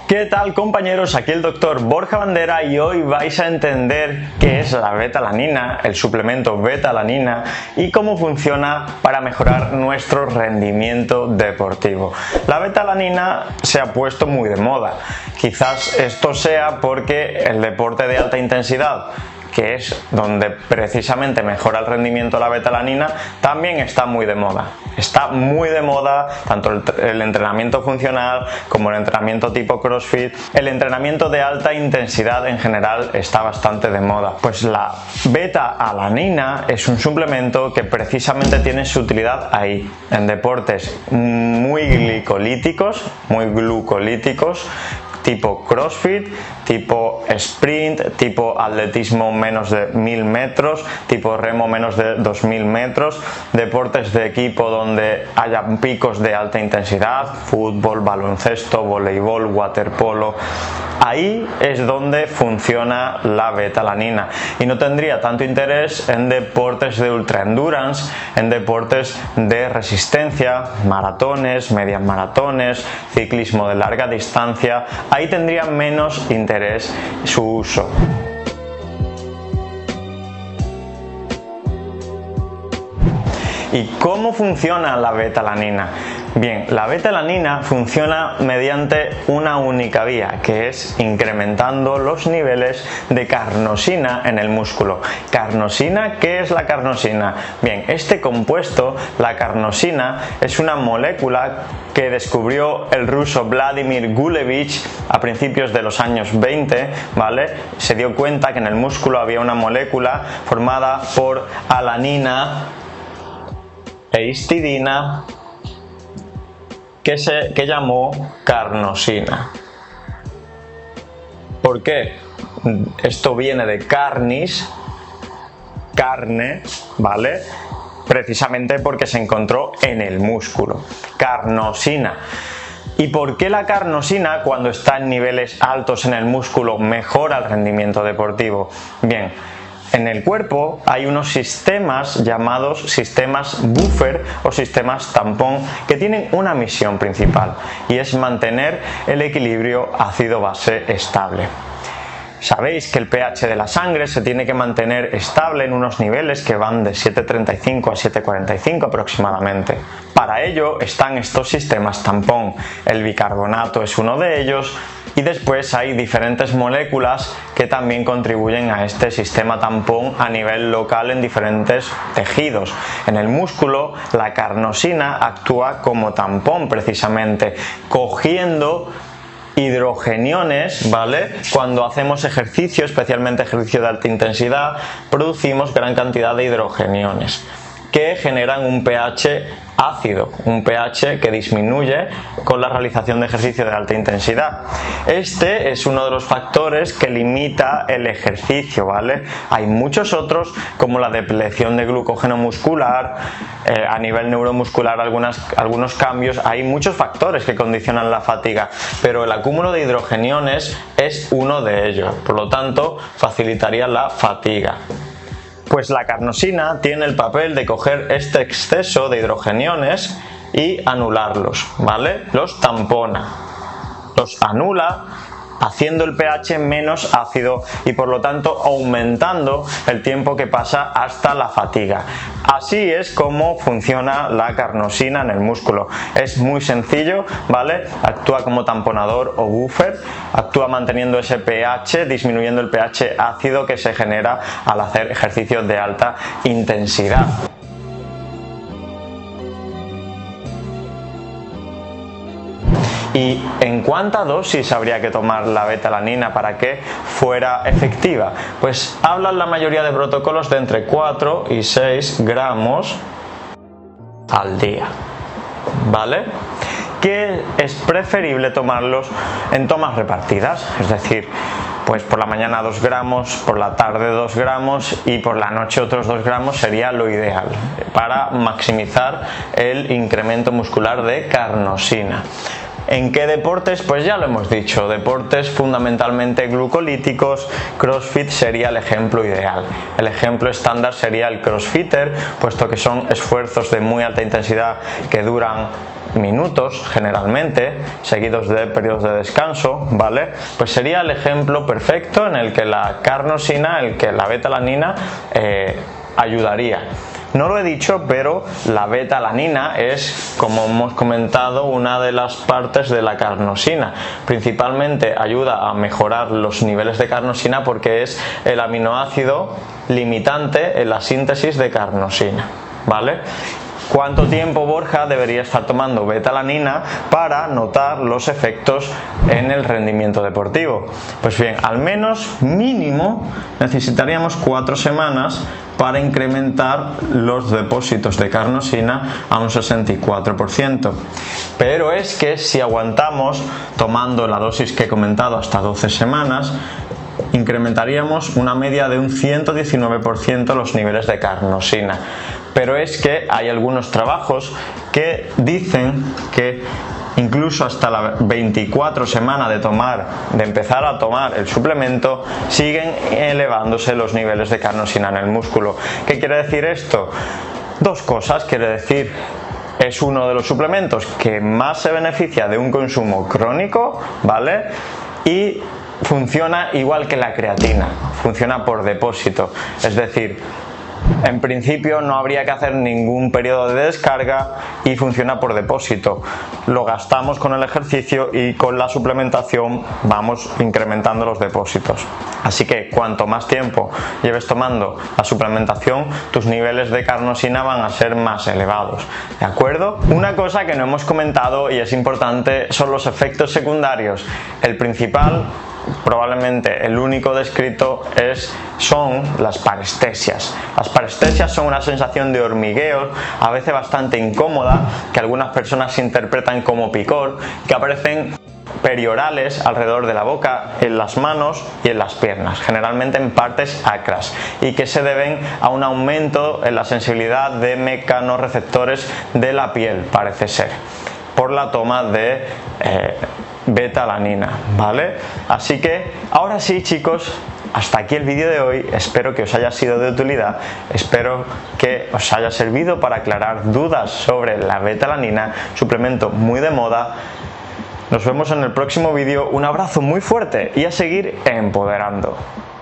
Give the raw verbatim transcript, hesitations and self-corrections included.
¿Qué tal, compañeros? Aquí el doctor Borja Bandera y hoy vais a entender qué es la beta-alanina, el suplemento beta-alanina y cómo funciona para mejorar nuestro rendimiento deportivo. La beta-alanina se ha puesto muy de moda. Quizás esto sea porque el deporte de alta intensidad, que es donde precisamente mejora el rendimiento la beta-alanina, también está muy de moda. Está muy de moda tanto el, el entrenamiento funcional como el entrenamiento tipo CrossFit. El entrenamiento de alta intensidad en general está bastante de moda. Pues la beta-alanina es un suplemento que precisamente tiene su utilidad ahí, en deportes muy glicolíticos, muy glucolíticos, tipo CrossFit, tipo sprint, tipo atletismo menos de mil metros, tipo remo menos de dos mil metros, deportes de equipo donde haya picos de alta intensidad, fútbol, baloncesto, voleibol, waterpolo. Ahí es donde funciona la beta-alanina y no tendría tanto interés en deportes de ultra endurance, en deportes de resistencia, maratones, medias maratones, ciclismo de larga distancia. Ahí tendría menos interés su uso. ¿Y cómo funciona la beta-alanina? Bien, la beta-alanina funciona mediante una única vía, que es incrementando los niveles de carnosina en el músculo. ¿Carnosina? ¿Qué es la carnosina? Bien, este compuesto, la carnosina, es una molécula que descubrió el ruso Vladimir Gulevich a principios de los años veinte, ¿vale? Se dio cuenta que en el músculo había una molécula formada por alanina e histidina que se que llamó carnosina. ¿Por qué? Esto viene de carnis, carne, ¿vale? Precisamente porque se encontró en el músculo. Carnosina. ¿Y por qué la carnosina, cuando está en niveles altos en el músculo, mejora el rendimiento deportivo? Bien, en el cuerpo hay unos sistemas llamados sistemas buffer o sistemas tampón que tienen una misión principal y es mantener el equilibrio ácido-base estable. Sabéis que el pH de la sangre se tiene que mantener estable en unos niveles que van de siete coma treinta y cinco a siete coma cuarenta y cinco aproximadamente. Para ello están estos sistemas tampón. El bicarbonato es uno de ellos y después hay diferentes moléculas que también contribuyen a este sistema tampón a nivel local en diferentes tejidos. En el músculo la carnosina actúa como tampón precisamente, cogiendo hidrogeniones, ¿vale? Cuando hacemos ejercicio, especialmente ejercicio de alta intensidad, producimos gran cantidad de hidrogeniones que generan un pH ácido, un pH que disminuye con la realización de ejercicio de alta intensidad. Este es uno de los factores que limita el ejercicio, ¿vale? Hay muchos otros, como la depleción de glucógeno muscular, eh, a nivel neuromuscular algunas, algunos cambios. Hay muchos factores que condicionan la fatiga, pero el acúmulo de hidrogeniones es uno de ellos, por lo tanto facilitaría la fatiga. Pues la carnosina tiene el papel de coger este exceso de hidrogeniones y anularlos, ¿vale? Los tampona, los anula, haciendo el pH menos ácido y por lo tanto aumentando el tiempo que pasa hasta la fatiga. Así es como funciona la carnosina en el músculo. Es muy sencillo, ¿vale? Actúa como tamponador o buffer, actúa manteniendo ese pH, disminuyendo el pH ácido que se genera al hacer ejercicios de alta intensidad. ¿Y en cuánta dosis habría que tomar la beta-alanina para que fuera efectiva? Pues hablan la mayoría de protocolos de entre cuatro y seis gramos al día, ¿vale? Que es preferible tomarlos en tomas repartidas, es decir, pues por la mañana dos gramos, por la tarde dos gramos y por la noche otros dos gramos sería lo ideal para maximizar el incremento muscular de carnosina. ¿En qué deportes? Pues ya lo hemos dicho, deportes fundamentalmente glucolíticos. CrossFit sería el ejemplo ideal. El ejemplo estándar sería el crossfitter, puesto que son esfuerzos de muy alta intensidad que duran minutos generalmente, seguidos de periodos de descanso, ¿vale? Pues sería el ejemplo perfecto en el que la carnosina, el que la beta-alanina eh, ayudaría. No lo he dicho, pero la beta-alanina es, como hemos comentado, una de las partes de la carnosina. Principalmente ayuda a mejorar los niveles de carnosina porque es el aminoácido limitante en la síntesis de carnosina, ¿vale? ¿Cuánto tiempo, Borja, debería estar tomando beta-alanina para notar los efectos en el rendimiento deportivo? Pues bien, al menos mínimo necesitaríamos cuatro semanas para incrementar los depósitos de carnosina a un sesenta y cuatro por ciento. Pero es que si aguantamos tomando la dosis que he comentado hasta doce semanas, incrementaríamos una media de un ciento diecinueve por ciento los niveles de carnosina. Pero es que hay algunos trabajos que dicen que incluso hasta la veinticuatro semana de tomar, de empezar a tomar el suplemento, siguen elevándose los niveles de carnosina en el músculo. ¿Qué quiere decir esto? Dos cosas. Quiere decir, es uno de los suplementos que más se beneficia de un consumo crónico, ¿vale? Y funciona igual que la creatina, funciona por depósito, es decir, en principio no habría que hacer ningún periodo de descarga y funciona por depósito. Lo gastamos con el ejercicio y con la suplementación vamos incrementando los depósitos. Así que cuanto más tiempo lleves tomando la suplementación, tus niveles de carnosina van a ser más elevados. ¿De acuerdo? Una cosa que no hemos comentado y es importante son los efectos secundarios. El principal, probablemente el único descrito, es, son las parestesias. Las parestesias son una sensación de hormigueo, a veces bastante incómoda, que algunas personas interpretan como picor, que aparecen periorales alrededor de la boca, en las manos y en las piernas, generalmente en partes acras, y que se deben a un aumento en la sensibilidad de mecanorreceptores de la piel, parece ser, por la toma de eh, beta-alanina, ¿vale? Así que ahora sí, chicos, hasta aquí el vídeo de hoy. Espero que os haya sido de utilidad, espero que os haya servido para aclarar dudas sobre la beta-alanina, suplemento muy de moda. Nos vemos en el próximo vídeo, un abrazo muy fuerte y a seguir empoderando.